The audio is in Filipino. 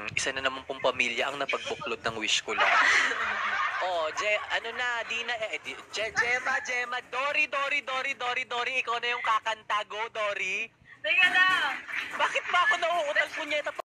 Isa na naman pong pamilya ang napagbuklod ng wish ko lang. Oh, ano na, di na, Gemma, Dory, ikaw na yung kakanta. Go, Dory. Teka lang. Bakit ba ako nauutal punyeta?